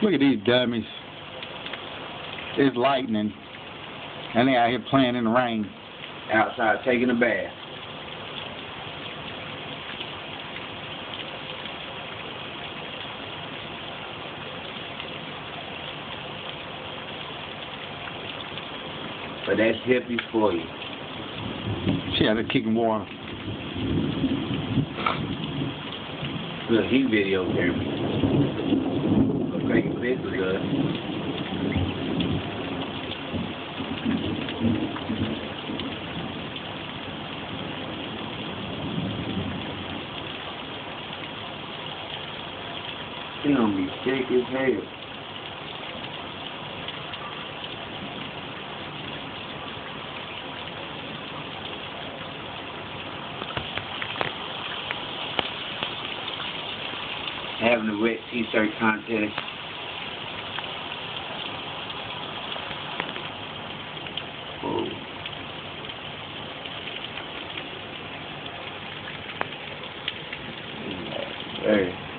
Look at these dummies. It's lightning, and they out here playing in the rain. Outside taking a bath. But that's hippies for you. She out there kicking water. Look, he video camera. Look like a big good. He gonna be sick as hell. Having a wet t-shirt contest. Oh. Hey.